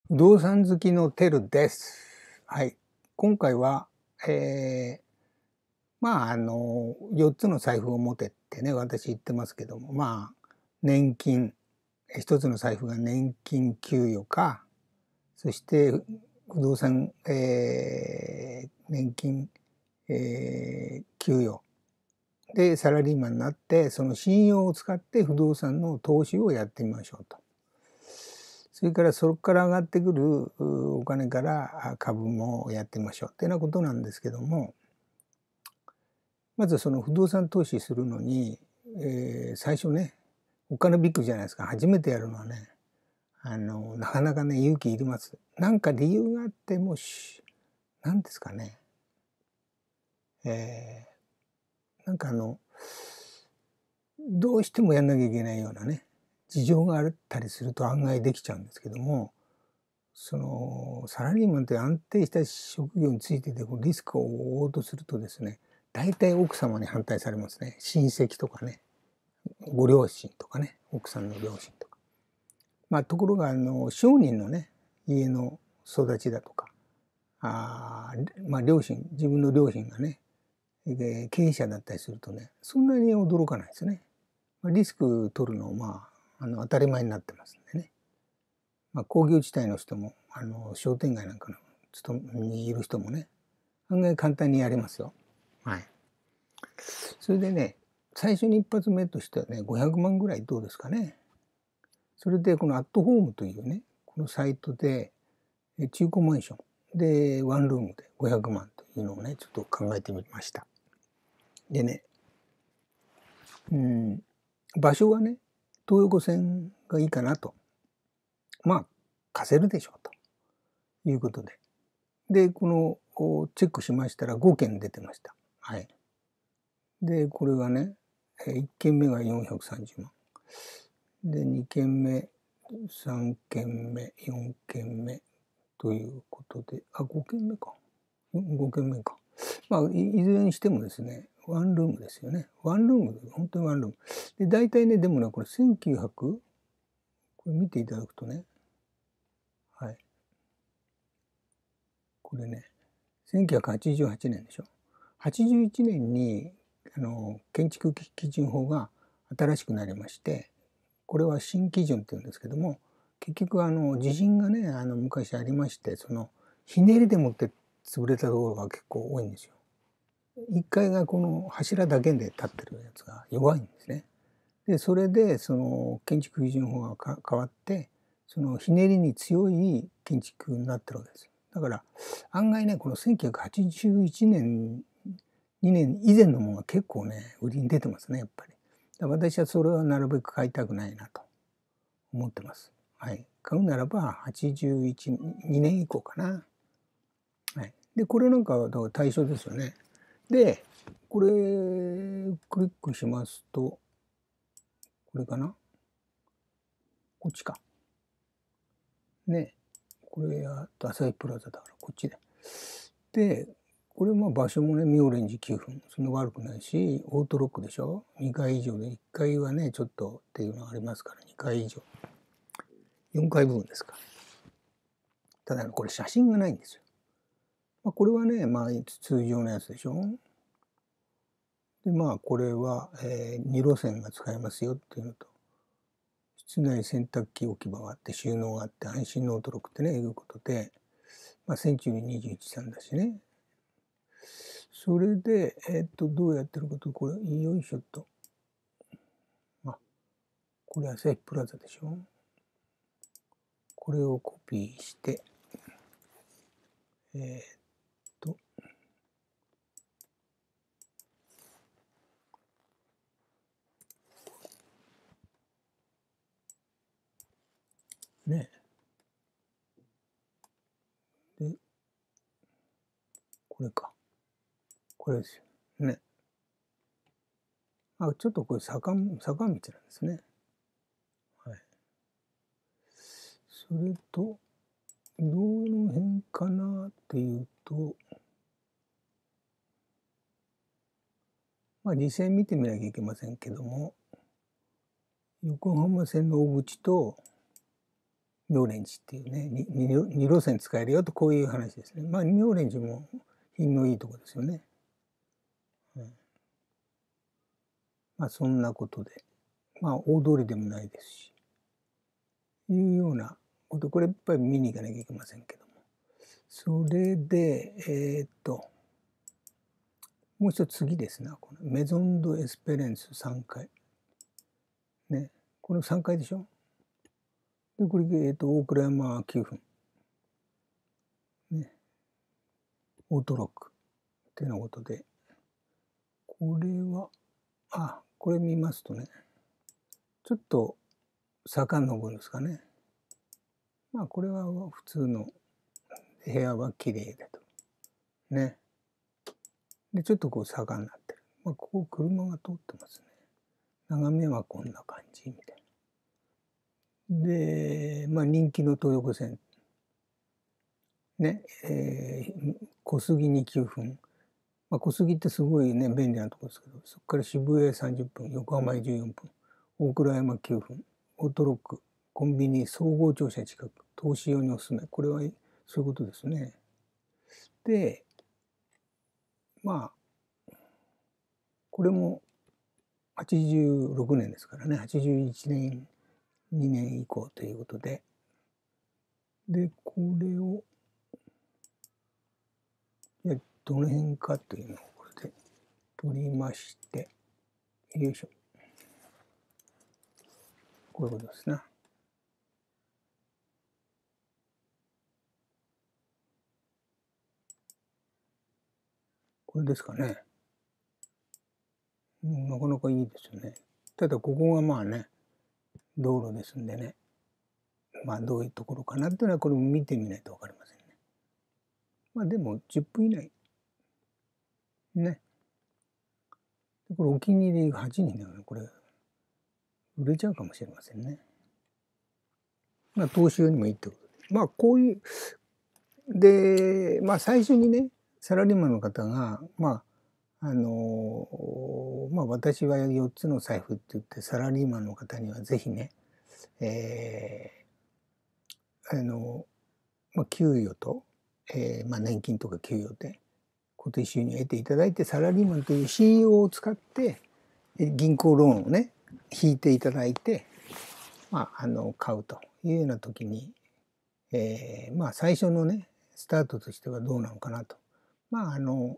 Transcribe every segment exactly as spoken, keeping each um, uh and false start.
不動産好きのテルです。はい。今回は、えー、まあ、あの、よっつの財布を持てってね、私言ってますけども、まあ、年金、ひとつの財布が年金給与か、そして不動産、えー、年金、えー、給与でサラリーマンになって、その信用を使って不動産の投資をやってみましょうと。それからそこから上がってくるお金から株もやってみましょうっていうようなことなんですけども、まずその不動産投資するのに、えー、最初ね、お金ビッグじゃないですか。初めてやるのはね、あのなかなかね勇気いります。なんか理由があってもし、なんですかね、えー、なんかあのどうしてもやんなきゃいけないようなね事情があったりすると案外できちゃうんですけども、そのサラリーマンって安定した職業についててリスクを負おうとするとですね、大体奥様に反対されますね。親戚とかね、ご両親とかね、奥さんの両親とか。まあところがあの商人のね家の育ちだとか、あまあ両親自分の両親がね経営者だったりするとね、そんなに驚かないですね。リスク取るのまああの当たり前になってますんでね。まあ、工業地帯の人もあの商店街なんかの勤めにいる人もね案外簡単にやれますよ。はい。それでね、最初に一発目としてはねごひゃくまんぐらいどうですかね。それでこのアットホームというねこのサイトで中古マンションでワンルームでごひゃくまんというのをねちょっと考えてみました。でね、うん、場所はね東横線がいいかなと。まあ貸せるでしょうということで。で、このチェックしましたらごけん出てました。はい。で、これがね、いっけんめがよんひゃくさんじゅうまん。で、にけんめ、さんけんめ、よんけんめということで、あ、ごけんめか。ごけんめか。まあ、いずれにしてもですね、ワンルームですよね。ワンルーム、本当にワンルーム。で、大体ね、でもね、これせんきゅうひゃく、これ見ていただくとね、はい。これね、せんきゅうひゃくはちじゅうはちねんでしょ。はちじゅういちねんにあの建築基準法が新しくなりまして、これは新基準っていうんですけども、結局あの地震がねあの昔ありまして、そのひねりでもって潰れたところが結構多いんですよ。いっかいがこの柱だけで立ってるやつが弱いんですね。でそれでその建築基準法が変わって、そのひねりに強い建築になってるわけです。だから案外ねこのせんきゅうひゃくはちじゅういちねんにねん以前のものが結構ね売りに出てますね、やっぱり。私はそれはなるべく買いたくないなと思ってます。はい、買うならばはちじゅういち、にねん以降かな。はい、でこれなんかは対象ですよね。でこれクリックしますと、これかな、こっちかね、これや朝日プラザだからこっちで。でこれまあ場所もね妙蓮寺きゅうふん、そんな悪くないし、オートロックでしょ。にかい以上でいっかいはねちょっとっていうのがありますから、にかい以上よんかい部分ですか。ただこれ写真がないんですよ。まあ、これはねまあ通常のやつでしょ。でまあこれは、えー、に路線が使えますよっていうのと、室内洗濯機置き場があって収納があって安心のオートロックってねいうことで、まあ、センチュリーにじゅういちさんだしね。それで、えっと、どうやってるかと、これ、よいしょっと。あ、これ朝日プラザでしょ。これをコピーして、えー、っと、ね。で、これか。これですよ。ね。あ、ちょっとこれ坂、坂道なんですね。はい。それと、どの辺かなっていうと、まあ実際見てみなきゃいけませんけども、横浜線の大口と妙蓮寺っていうね、にに路線使えるよとこういう話ですね。まあ妙蓮寺も品のいいとこですよね。うん、まあそんなことで、まあ大通りでもないですし、いうようなこと、これやっぱり見に行かなきゃいけませんけども。それで、えー、っと、もう一つ次ですな、このメゾン・ド・エスペレンスさんかい。ね、これさんかいでしょ。で、これ、えー、っと、大倉山きゅうふん。ね、オートロックっていうようなことで、これは、あ、これ見ますとね、ちょっと坂登るんですかね。まあ、これは普通の部屋は綺麗だと。ね。で、ちょっとこう坂になってる。まあ、ここ車が通ってますね。眺めはこんな感じみたいな。で、まあ、人気の東横線。ね、えー、小杉にきゅうふん。まあ、小杉ってすごいね、便利なところですけど、そこから渋谷へさんじゅっぷん、横浜へじゅうよんぷん、大倉山きゅうふん、オートロック、コンビニ、総合庁舎近く、投資用におすすめ。これはそういうことですね。で、まあ、これもはちじゅうろくねんですからね、はちじゅういちねん、にねん以降ということで、で、これを、いやどの辺かというのをこれで取りまして、よいしょ。こういうことですね。これですかね。うん、なかなかいいですよね。ただここがまあね、道路ですんでね、まあどういうところかなっていうのはこれも見てみないと分かりませんね。まあでもじゅっぷん以内。ね。これお気に入りがはちにんだからこれ売れちゃうかもしれませんね。まあ投資用にもいいってことで。まあこういう、で、まあ最初にね、サラリーマンの方が、まあ、あの、まあ私はよっつの財布って言ってサラリーマンの方にはぜひね、えー、あの、まあ、給与と、えーまあ、年金とか給与で固定収入を得ていただいて、サラリーマンという信用を使って銀行ローンをね引いていただいて、まあ、あの買うというような時に、えー、まあ最初のねスタートとしてはどうなのかなと。まああの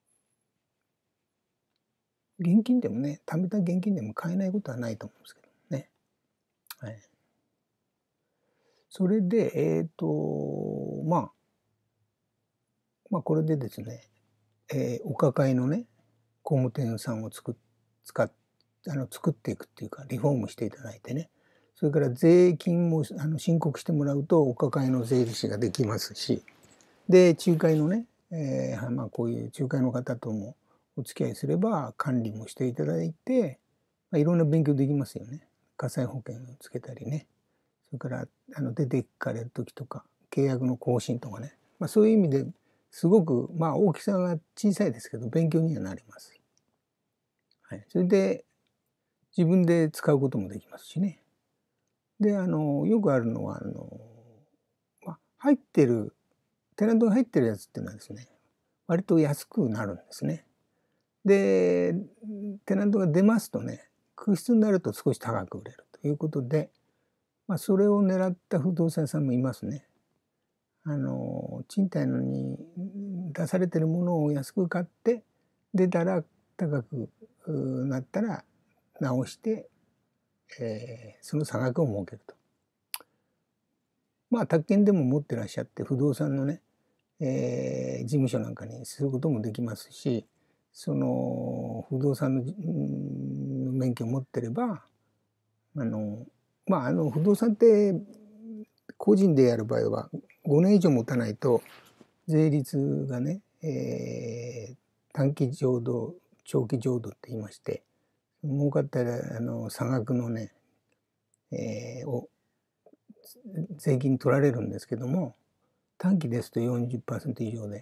現金でもね、貯めた現金でも買えないことはないと思うんですけどね。はい、それでえっ、ー、とまあまあこれでですね、えー、お抱えのね工務店さんを作っ使っあの作っていくっていうかリフォームしていただいてね、それから税金もあの申告してもらうとお抱えの税理士ができますし、で仲介のね、えーまあ、こういう仲介の方ともお付き合いすれば管理もしていただいて、まあ、いろんな勉強できますよね。火災保険をつけたりね、それからあの出ていかれる時とか契約の更新とかね、まあ、そういう意味ですごくまあ大きさが小さいですけど勉強にはなります。はい、それで自分で使うこともできますしね。であのよくあるのはあの、まあ、入ってるテナントが入ってるやつっていうのはですね、割と安くなるんですね。でテナントが出ますとね、空室になると少し高く売れるということで、まあ、それを狙った不動産屋さんもいますね。あの賃貸のに出されてるものを安く買って出たら高くなったら直して、えー、その差額を設けると。まあ宅建でも持ってらっしゃって不動産のね、えー、事務所なんかにすることもできますし、その不動産の免許を持ってればあのまああの不動産って個人でやる場合はごねん以上持たないと税率がね、えー、短期浄土長期浄土って言いまして、儲かったらあの差額のね、えー、を税金取られるんですけども、短期ですと よんじゅっパーセント 以上で、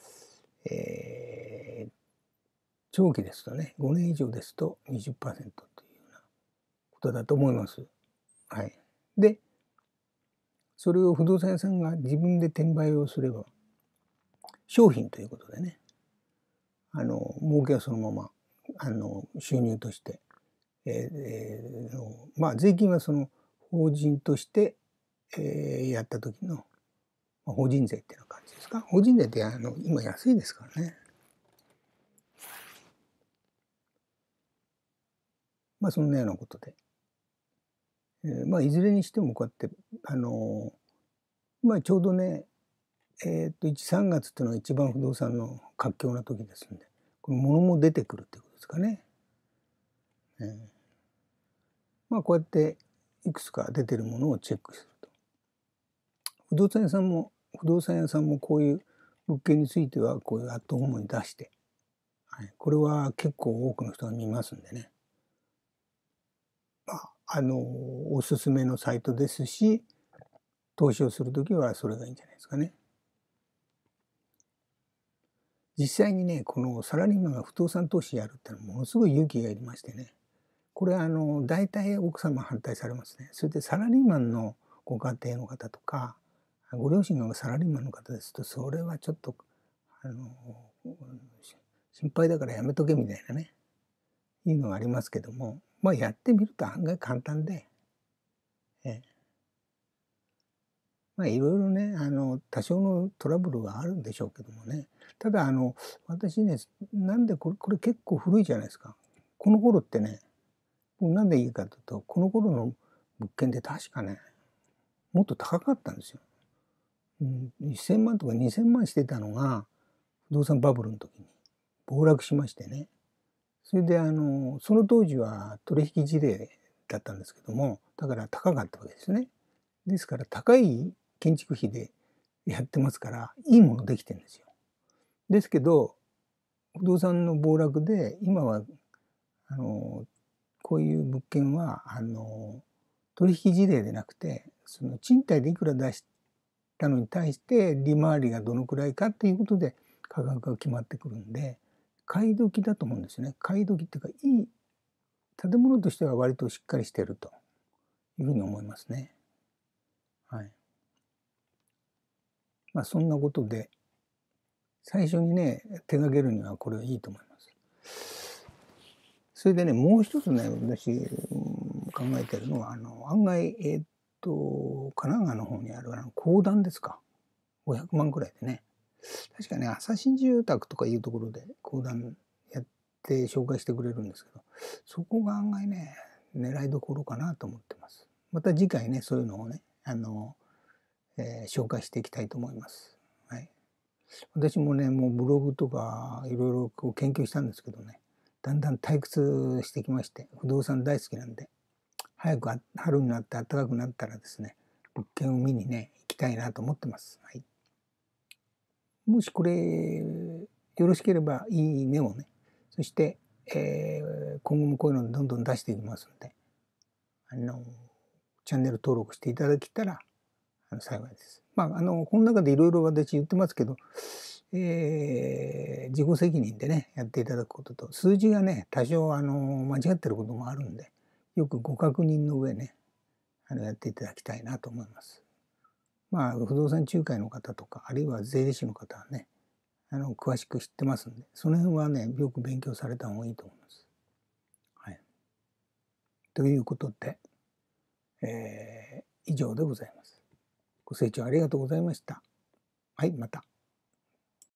えー、長期ですとねごねん以上ですと にじゅっパーセント というようなことだと思います。はい、でそれを不動産屋さんが自分で転売をすれば商品ということでね、あの儲けはそのままあの収入として、えーえー、まあ税金はその法人として、えー、やった時の、まあ、法人税っていうような感じですか。法人税ってあの今安いですからね。まあそんなようなことで、えー、まあいずれにしてもこうやってあのまあちょうどね、えー、といち、さんがつっていうのは一番不動産の活況な時ですんで、この物も出てくるっていうことですかね。えー、まあこうやっていくつか出てるものをチェックすると。不動産屋さんも不動産屋さんもこういう物件についてはこういうアットホームに出して、はい、これは結構多くの人が見ますんでね。まあ、あのおすすめのサイトですし、投資をするときはそれがいいんじゃないですかね。実際にね、このサラリーマンが不動産投資やるってのはものすごい勇気がいりましてね。これはあの大体奥様反対されますね。それでサラリーマンのご家庭の方とか、ご両親がサラリーマンの方ですと、それはちょっとあの心配だからやめとけみたいなね、いうのがありますけども、まあやってみると案外簡単で、ええ、まあいろいろね、あの多少のトラブルはあるんでしょうけどもね。ただあの私ね、なんでこれこれ結構古いじゃないですか。この頃ってね、なんでいいかというと、この頃の物件って確かね、もっと高かったんですよ。うん、せんまんとかにせんまんしてたのが不動産バブルの時に暴落しましてね。それであのその当時は取引事例だったんですけども、だから高かったわけですね。ですから高い建築費でやってますからいいものできてるんですよ。ですけど不動産の暴落で今はあのこういう物件はあの取引事例でなくて、その賃貸でいくら出したのに対して利回りがどのくらいかっていうことで価格が決まってくるんで、買い時だと思うんですよね。買い時っていうか、いい建物としては割としっかりしてるというふうに思いますね。はい。まあそんなことで最初にね手がけるにはこれはいいと思います。それでね、もう一つね、私考えてるのは、あの案外えー、っと神奈川の方にあるあの公団ですか、ごひゃくまんくらいでね、確かね朝新住宅とかいうところで公団やって紹介してくれるんですけど、そこが案外ね狙いどころかなと思ってます。また次回ねそういうのをねあの、えー、紹介していきたいと思います。はい、私もねもうブログとかいろいろこう研究したんですけどね、だんだん退屈してきまして、不動産大好きなんで、早く春になって暖かくなったらですね物件を見にね行きたいなと思ってます。はい、もしこれよろしければいいねをね、そして、えー、今後もこういうのをどんどん出していきますので、あのチャンネル登録していただけたらあの幸いです。まああのこの中でいろいろ私言ってますけど、えー、自己責任でねやっていただくことと、数字がね多少あの間違ってることもあるんで、よくご確認の上ねあのやっていただきたいなと思います。まあ不動産仲介の方とかあるいは税理士の方はねあの詳しく知ってますんで、その辺はねよく勉強された方がいいと思います。はい、ということで、えー、以上でございます。ご清聴ありがとうございました。はい、また。